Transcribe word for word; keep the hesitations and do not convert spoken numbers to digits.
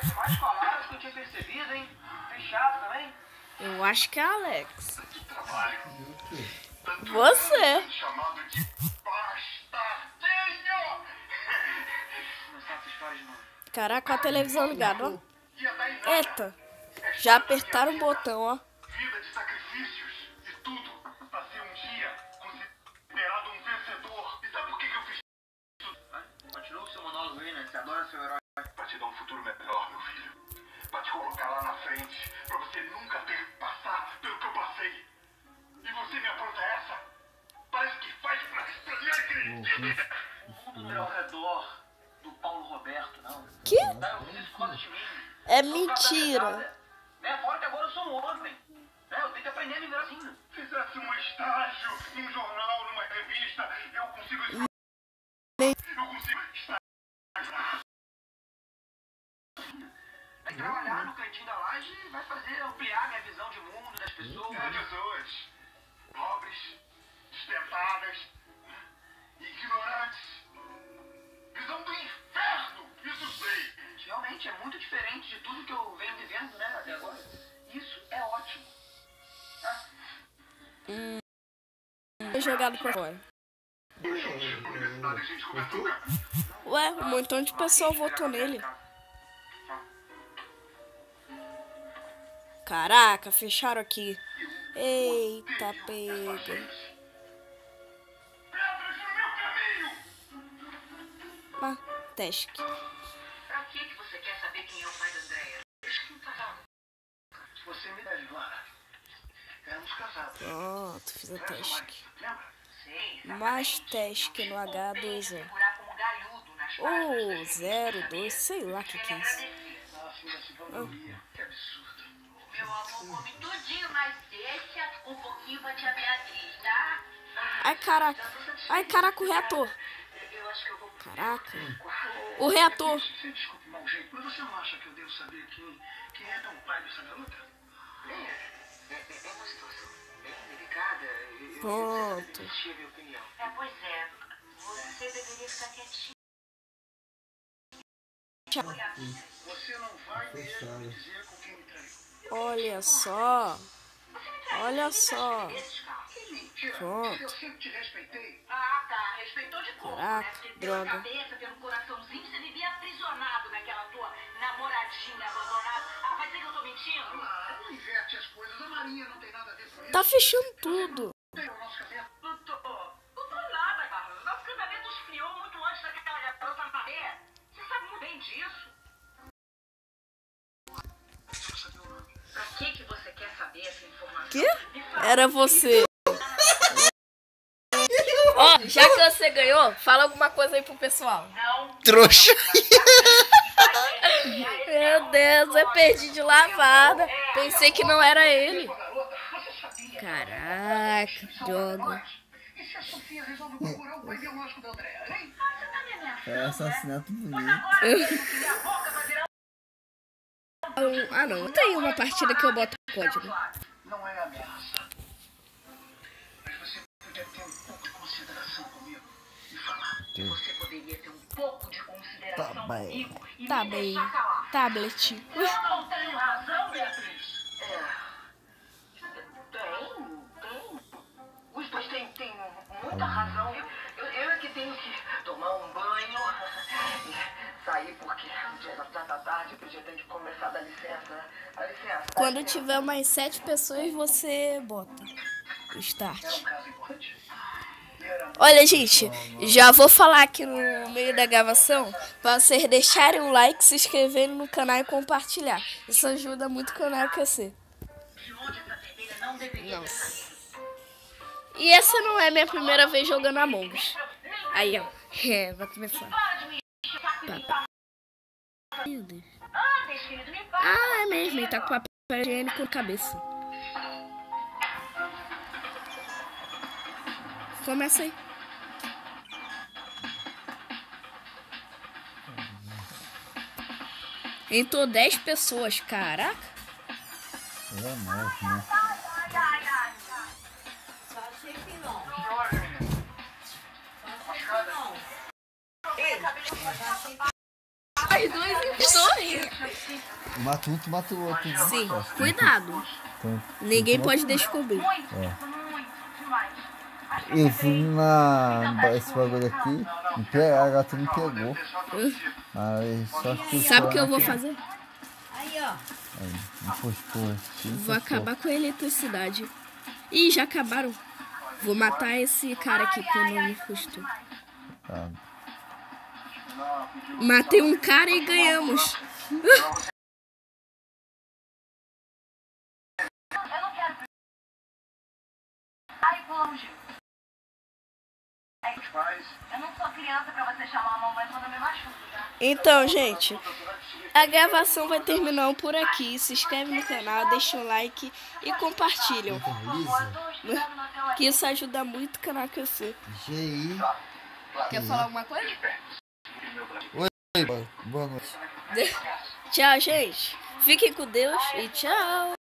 parece mais com a Lara do que eu tinha percebido, hein? Fechado também. Eu acho que é Alex. Que trabalho. Você. Chamado de bastardinho. Começar essa história de novo. Caraca, a televisão ligada, ó. Eita. Já apertaram o botão, ó. Vida de sacrifícios e tudo pra ser um dia considerado um vencedor. E sabe por que que eu fiz isso? Continua com seu monólogo aí, né? Você adora seu herói. Pra te dar um futuro melhor, meu filho. Pra te colocar lá na frente. Pra você nunca ter que passar pelo que eu passei. E você me apronta essa? Parece que faz pra, pra me acreditar. O mundo não é ao redor do Paulo Roberto, não. Que? Tá, eu fiz isso por causa de mim. É Eu sou mentira. casada, né? Fora que agora eu sou um homem. Né? Eu tenho que aprender a viver assim. Fizesse um estágio num jornal, numa revista, eu consigo... Nem- Eu consigo estar... Vai trabalhar no cantinho da laje e vai fazer ampliar minha visão de mundo, das pessoas. É pessoas pobres, destentadas, ignorantes. Visão do inferno, isso sei. Realmente é muito diferente de tudo que eu venho vivendo, né, até agora. Isso é ótimo. Tá? Foi jogado pra fora. Universidade, a gente começou, cara. Ué, um montão de pessoa votou nele. Caraca, fecharam aqui. Eita, pega. Pedras no meu caminho. Ah, teste. Pra que que você quer saber quem é o pai da Andréia? Se você me deve, Lara, éramos casados. Pronto, fiz a teste. Lembra? Sei. Mais teste no H dois O. Segurar como galhudo nas Ou zero, dois, sei lá o que que é isso. Ah, filha, se valoria. Que absurdo. Meu amor, come tudinho, mas deixa um pouquinho pra tia Beatriz, tá? Ai, caraca. Ai, caraca, o reator. Eu acho que eu vou... Caraca. O reator. Você desculpe o mau jeito, mas você não acha que eu devo saber quem, quem é o pai dessa garota? É, é, é uma situação bem delicada. Eu, Pronto. eu tive minha opinião. É, pois é. Você deveria ficar quietinho. Você não vai mesmo me dizer com quem me traiu. Olha só. Olha só. Que mentira. Pronto. Eu sempre te respeitei. Ah, tá. Respeitou de pouco, Caraca, né? Porque pela droga. cabeça, pelo coraçãozinho, você vivia aprisionado naquela tua namoradinha abandonada. Ah, vai dizer que eu tô mentindo? Ah, não inverte as coisas. A Marinha não tem nada a ver com isso. Tá fechando tudo. Tem o nosso casamento. Não tô. Não tô nada, Carlos. Nosso casamento esfriou muito antes daquela garota Maré. Você sabe muito bem disso. Deixa eu saber o nome. Pra que que você quer saber essa informação? Que? Me fala. Era você. Ó, já que você ganhou, fala alguma coisa aí pro pessoal. Não. Trouxa. Meu Deus, eu perdi de lavada. Pensei que não era ele. Garota, você sabia? Caraca, droga. E se a Sofia resolve procurar o pai biológico da Andréa, hein? Ah, você tá me ameaçando, É assassinato bonito. Agora mesmo que minha boca vai virar Ah, não. Tem uma partida que eu boto código. Não é ameaça. Mas você podia ter um pouco de consideração comigo e falar. Você poderia ter um pouco de consideração Tá bem. comigo e Tá me bem. deixar calar. Tablet. Eu não tenho razão, Beatriz. É. Tem, tem. Os dois têm, têm muita razão. Eu, eu, eu é que tenho que tomar um banho e sair porque já tá tá tarde, eu já tenho que começar a dar licença, né? Dá licença. dá Quando licença. tiver mais sete pessoas, você bota o start. É um caso importante. E era Olha, gente, já vou falar aqui no meio da gravação para vocês deixarem um like, se inscreverem no canal e compartilhar. Isso ajuda muito o canal a crescer. De onde essa vermelha não deveria ter saído? E essa não é minha primeira vez jogando Among Us. Aí, ó. É, vai começar. Para de me encher o saco e me passa. Meu Deus. Antes, querido, me passa. Ah, é mesmo, ele tá com papel higiênico na cabeça. Começa aí. Entrou dez pessoas, caraca. É morto, né? Ai, ai, ai. As duas entrou. Mata um, tu mata o outro. Né? Sim, Acho que- cuidado. Então, Ninguém então, pode descobrir. Muito, É. muito demais. Acho que Eu eu fui entrei na. na Esse bagulho aqui. Me pe... A gata me pegou. Mas só que eu Sabe o só que eu vou naquele- fazer? Aí, ó. Aí, encostou aqui. Vou acabar com a eletricidade. Ih, já acabaram. Vou matar esse cara aqui que não me custou. Tá. Matei um cara e ganhamos. Eu não quero. Ai, longe. Eu não sou criança pra você chamar a mamãe quando eu me machuco, tá? Então, gente, a gravação vai terminando por aqui. Se inscreve no canal, deixa um like e compartilham. Lisa. Que isso ajuda muito o canal a crescer. G I. Quer falar alguma coisa? Oi, boa noite. Tchau, gente. Fiquem com Deus e tchau.